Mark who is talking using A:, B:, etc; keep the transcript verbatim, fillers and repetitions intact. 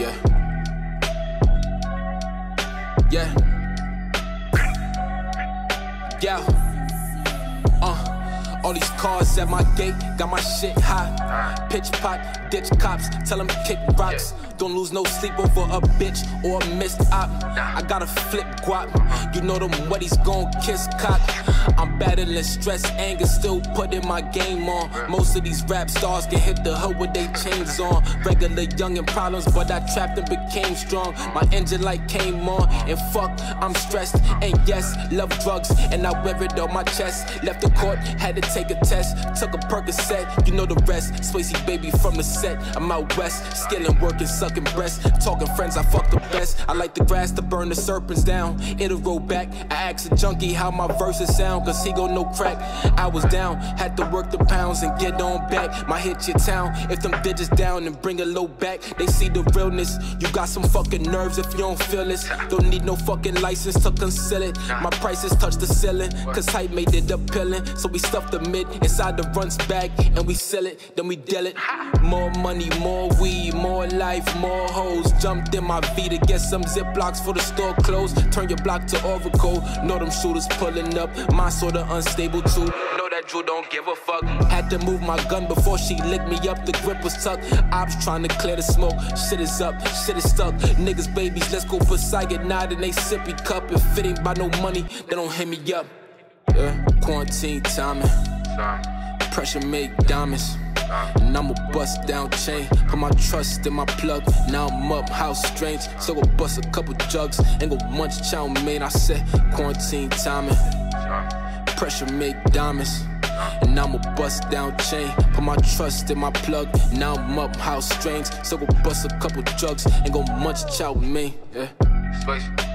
A: Yeah. Yeah. Yeah. Uh, all these cars at my gate got my shit hot. Pitch pot, ditch cops, tell them kick rocks. Don't lose no sleep over a bitch or a missed op. I gotta flip guap. You know them wetties gon' kiss cock. I'm battling stress, anger, still putting my game on. Most of these rap stars can hit the hood with they chains on. Regular youngin' problems, but I trapped and became strong. My engine light came on, and fuck, I'm stressed. And yes, love drugs, and I wear it on my chest. Left the court, had to take a test. Took a Percocet, you know the rest. Swayze baby from the set, I'm out west. Skillin', working, sucking breasts. Talking friends, I fuck the best. I like the grass to burn the serpents down. It'll roll back. I asked a junkie how my verses sound, cause he gon' no crack. I was down, had to work the pounds and get on back. My hit your town, if them digits down and bring a low back. They see the realness, you got some fucking nerves if you don't feel this. Don't need no fucking license to conceal it. My prices touch the ceiling, cause hype made it appealing. So we stuff the mid inside the runs bag and we sell it, then we deal it. More money, more weed, more life, more hoes. Jumped in my V to get some Ziplocs for the store closed. Turn your block to Oracle. Know them shooters pulling up. Mine sorta unstable too. Know that Drew don't give a fuck. Had to move my gun before she licked me up. The grip was tucked. Ops trying to clear the smoke. Shit is up, shit is stuck. Niggas, babies, let's go put cyanide in they sippy cup. If it ain't by no money, they don't hit me up. Yeah, quarantine timing. Pressure make diamonds. And I'ma bust down chain. Put my trust in my plug. Now I'm up, house strange. So go bust a couple jugs and go munch chow mein. I said quarantine timing. Pressure make diamonds. And I'ma bust down chain. Put my trust in my plug. Now I'm up, house strange. So go bust a couple jugs and go munch chow mein. Yeah.